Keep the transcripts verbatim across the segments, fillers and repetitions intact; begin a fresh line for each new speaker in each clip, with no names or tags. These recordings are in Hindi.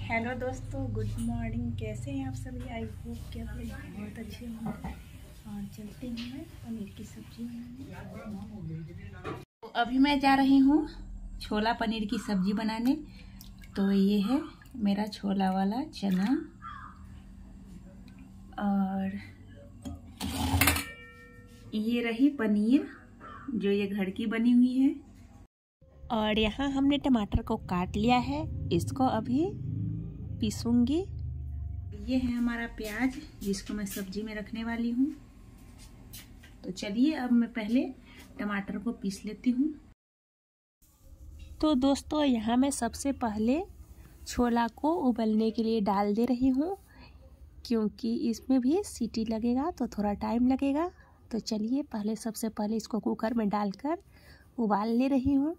हेलो दोस्तों, गुड मॉर्निंग। कैसे हैं आप सभी? आई होप कि आप लोग बहुत अच्छे होंगे। और चलते हैं मैं पनीर की सब्जी बनाने। तो अभी मैं जा रही हूँ छोला पनीर की सब्जी बनाने। तो ये है मेरा छोला वाला चना और ये रही पनीर जो ये घर की बनी हुई है। और यहाँ हमने टमाटर को काट लिया है, इसको अभी पीसूंगी। ये है हमारा प्याज जिसको मैं सब्जी में रखने वाली हूँ। तो चलिए अब मैं पहले टमाटर को पीस लेती हूँ। तो दोस्तों यहाँ मैं सबसे पहले छोला को उबलने के लिए डाल दे रही हूँ, क्योंकि इसमें भी सीटी लगेगा तो थोड़ा टाइम लगेगा। तो चलिए पहले सबसे पहले इसको कुकर में डालकर उबाल ले रही हूँ।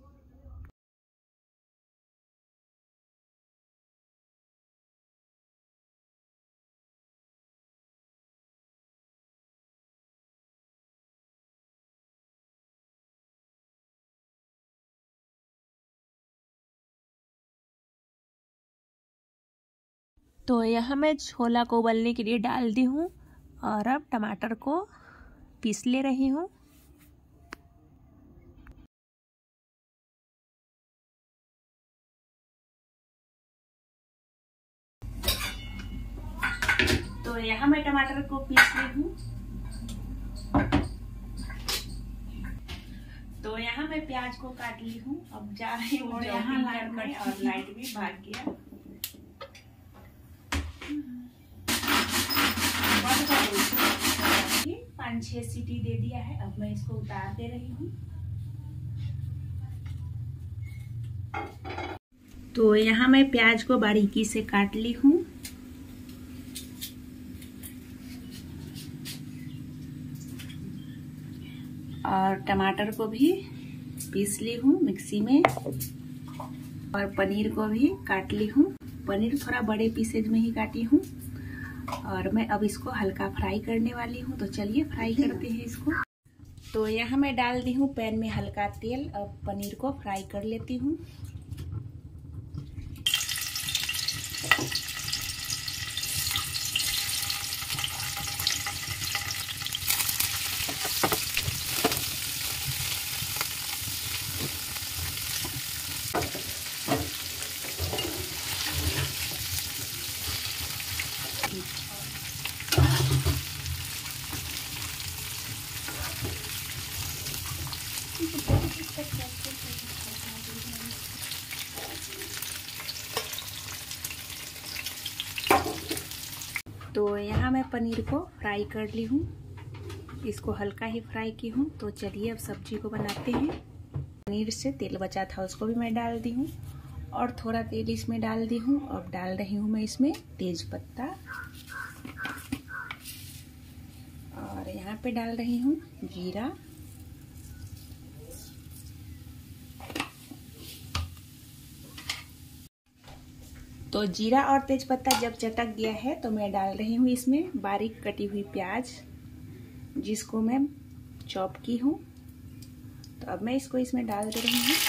तो यहाँ मैं छोला को उबलने के लिए डाल दी हूँ और अब टमाटर को पीस ले रही हूँ। तो यहाँ मैं टमाटर को पीस ली हूँ। तो यहाँ मैं प्याज को काट ली हूँ। अब जा रही हूँ और यहाँ लाइट और लाइट भी भाग गया। पाँच छह सीटी दे दिया है। अब मैं इसको उतार दे रही हूँ। तो यहाँ मैं प्याज को बारीकी से काट ली हूँ। और टमाटर को भी पीस ली हूँ मिक्सी में। और पनीर को भी काट ली हूँ। पनीर थोड़ा बड़े पीसेज में ही काटी हूँ। और मैं अब इसको हल्का फ्राई करने वाली हूँ। तो चलिए फ्राई करते हैं इसको। तो यहाँ मैं डाल दी हूँ पैन में हल्का तेल। अब पनीर को फ्राई कर लेती हूँ। तो यहाँ मैं पनीर को फ्राई कर ली हूँ। इसको हल्का ही फ्राई की हूँ। तो चलिए अब सब्जी को बनाते हैं। पनीर से तेल बचा था उसको भी मैं डाल दी हूँ और थोड़ा तेल इसमें डाल दी हूँ। अब डाल रही हूँ मैं इसमें तेज पत्ता और यहाँ पे डाल रही हूँ जीरा। तो जीरा और तेज पत्ता जब चटक गया है तो मैं डाल रही हूँ इसमें बारीक कटी हुई प्याज जिसको मैं चॉप की हूँ। तो अब मैं इसको इसमें डाल दे रही हूँ।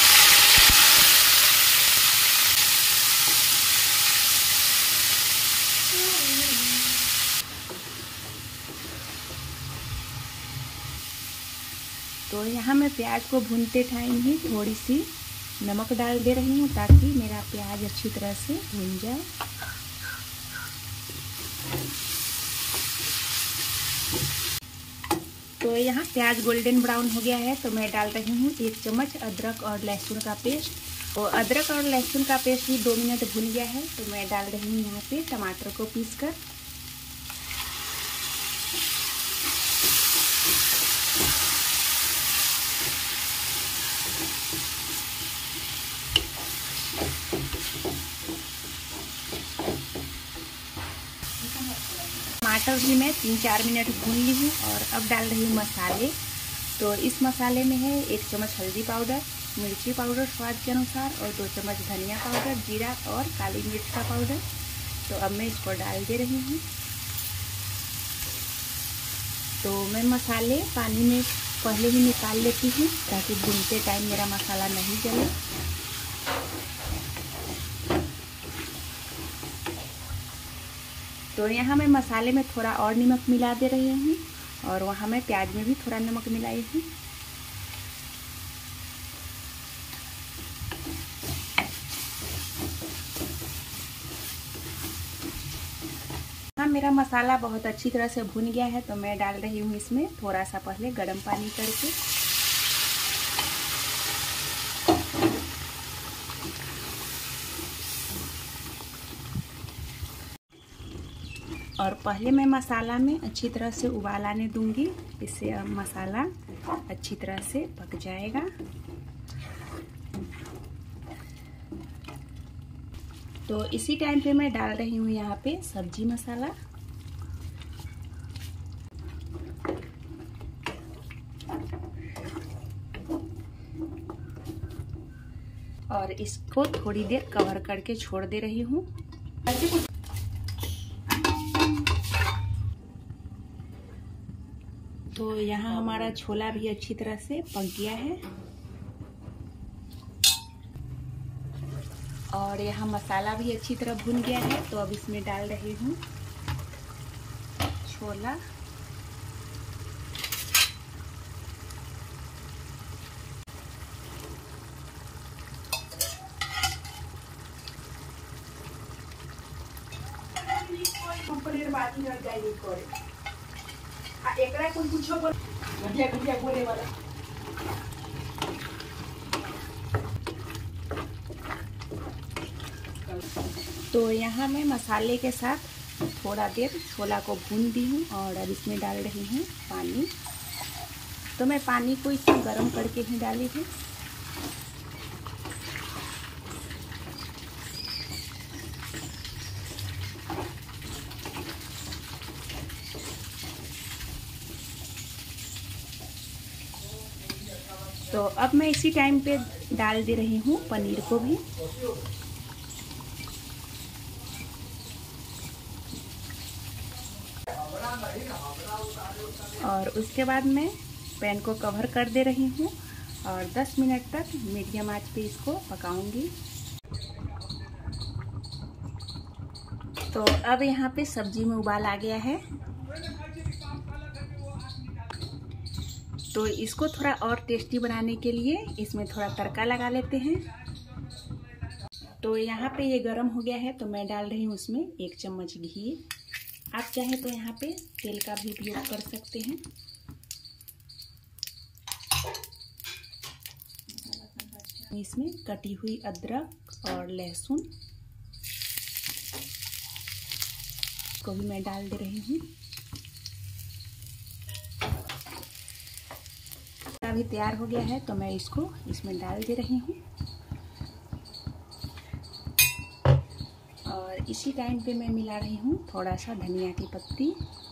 तो यहाँ मैं प्याज को भूनते टाइम ही थोड़ी सी नमक डाल दे रही हूँ ताकि मेरा प्याज अच्छी तरह से भून जाए। तो यहाँ प्याज गोल्डन ब्राउन हो गया है तो मैं डाल रही हूँ एक चम्मच अदरक और लहसुन का पेस्ट। और अदरक और लहसुन का पेस्ट भी दो मिनट भून गया है तो मैं डाल रही हूँ यहाँ पे टमाटर को पीस कर। टमाटर भी मैं तीन चार मिनट भून ली हूँ। और अब डाल रही हूँ मसाले। तो इस मसाले में है एक चम्मच हल्दी पाउडर, मिर्ची पाउडर स्वाद के अनुसार और दो चम्मच धनिया पाउडर, जीरा और काली मिर्च का पाउडर। तो अब मैं इसको डाल दे रही हूँ। तो मैं मसाले पानी में पहले ही निकाल लेती हूँ ताकि भूनते टाइम मेरा मसाला नहीं जले। तो यहाँ मैं मसाले में थोड़ा और नमक मिला दे रही हूँ और वहाँ मैं प्याज में भी थोड़ा नमक मिलाई हूँ। हाँ, मेरा मसाला बहुत अच्छी तरह से भुन गया है, तो मैं डाल रही हूँ इसमें थोड़ा सा पहले गर्म पानी करके। और पहले मैं मसाला में अच्छी तरह से उबाल आने दूंगी, इससे अब मसाला अच्छी तरह से पक जाएगा। तो इसी टाइम पे मैं डाल रही हूँ यहाँ पे सब्जी मसाला। और इसको थोड़ी देर कवर करके छोड़ दे रही हूँ। तो यहाँ हमारा छोला भी अच्छी तरह से पक गया है और यहाँ मसाला भी अच्छी तरह भुन गया है। तो अब इसमें डाल रही हूँ छोला। तो यहाँ मैं मसाले के साथ थोड़ा देर छोला को भून दी हूँ और अब इसमें डाल रही हूँ पानी। तो मैं पानी को इसमें गर्म करके ही डाली हूँ। तो अब मैं इसी टाइम पे डाल दे रही हूँ पनीर को भी। और उसके बाद मैं पैन को कवर कर दे रही हूँ और दस मिनट तक मीडियम आंच पे इसको पकाऊंगी। तो अब यहाँ पे सब्जी में उबाल आ गया है, तो इसको थोड़ा और टेस्टी बनाने के लिए इसमें थोड़ा तड़का लगा लेते हैं। तो यहाँ पे ये गरम हो गया है, तो मैं डाल रही हूँ उसमें एक चम्मच घी। आप चाहें तो यहाँ पे तेल का भी उपयोग कर सकते हैं। इसमें कटी हुई अदरक और लहसुन को भी मैं डाल दे रही हूँ। अभी तैयार हो गया है, तो मैं इसको इसमें डाल दे रही हूँ। और इसी टाइम पे मैं मिला रही हूँ थोड़ा सा धनिया की पत्ती।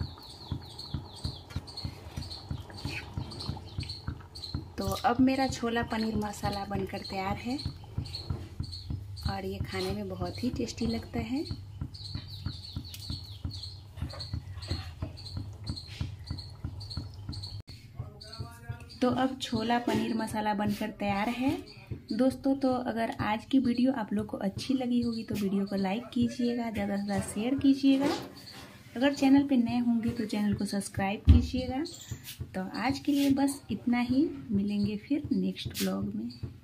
तो अब मेरा छोला पनीर मसाला बनकर तैयार है और ये खाने में बहुत ही टेस्टी लगता है। तो अब छोला पनीर मसाला बनकर तैयार है दोस्तों। तो अगर आज की वीडियो आप लोग को अच्छी लगी होगी तो वीडियो को लाइक कीजिएगा, ज़्यादा से ज़्यादा शेयर कीजिएगा। अगर चैनल पे नए होंगे तो चैनल को सब्सक्राइब कीजिएगा। तो आज के लिए बस इतना ही, मिलेंगे फिर नेक्स्ट ब्लॉग में।